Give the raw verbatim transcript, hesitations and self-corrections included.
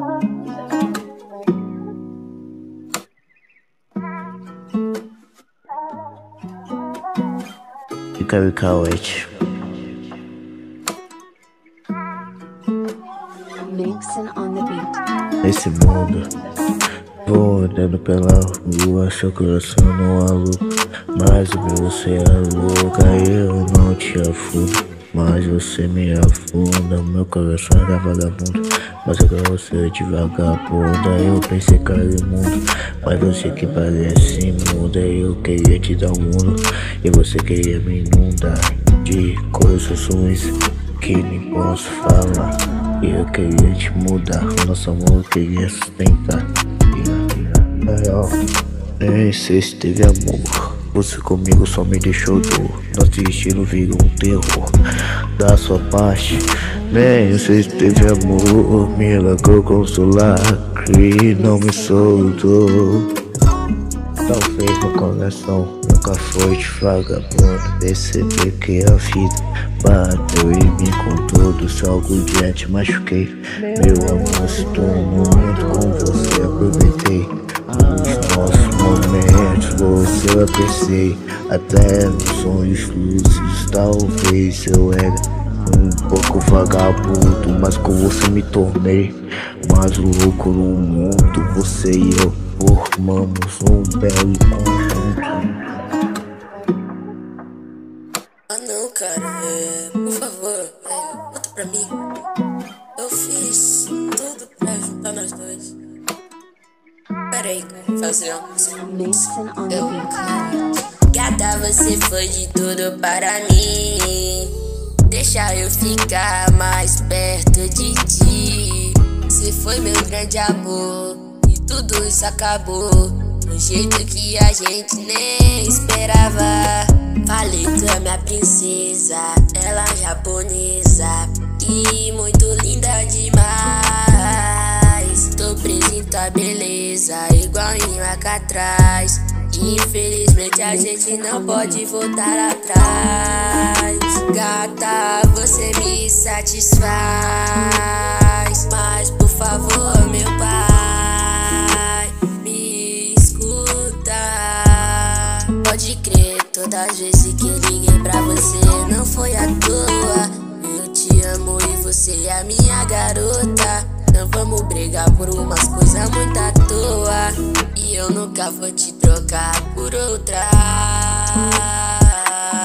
Fica Cauete. Mixing on the beat. Esse mundo, vou andando pela rua, seu coração não aluga, mas o meu você é louca, eu não te afundo, mas você me afunda. Meu coração era vagabundo, mas agora você é de vagabunda. Eu pensei que era imundo, mas você que parece imunda. Eu queria te dar um mundo e você queria me inundar de coisas ruins que nem posso falar. E eu queria te mudar, o nosso amor eu queria sustentar. Nem sei se teve amor, você comigo só me deixou dor. Nosso destino virou um terror da sua parte. Nem sei se teve amor, me largou com seu lacre, não me soltou. Talvez meu coração nunca foi de vagabundo. Perceber que a vida bateu em mim com tudo. Se algo dia te machuquei, meu amor se tornou muito com você. Aproveitei os nossos momentos, você eu apreciei. Até nos sonhos lúcidos, talvez eu era um pouco vagabundo, mas com você me tornei mais louco no mundo. Você e eu formamos um belo conjunto. Ah não, cara, é, por favor, é, conta pra mim. Eu fiz tudo pra juntar nós dois. Pera aí, cara, fazer uma coisa. Mixing on the Eu, beat. gata, você foi de tudo para mim. Deixa eu ficar mais perto de ti. Você foi meu grande amor e tudo isso acabou de um jeito que a gente nem esperava. Falei com a minha princesa, ela é japonesa e muito linda demais. Tô preso em tua beleza, igualzinho aqui atrás. Infelizmente a gente não pode voltar atrás. Gata, você me satisfaz, mas por favor, meu pai, me escuta. Pode crer, todas as vezes que eu liguei pra você não foi à toa. Eu te amo e você é a minha garota. Não vamos brigar por umas coisas muito à toa. E eu nunca vou te trocar por outra.